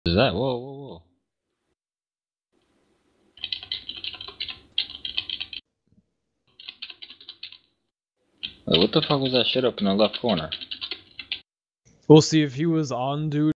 Is that? Whoa, whoa, whoa. Wait, what the fuck was that shit up in the left corner? We'll see if he was on duty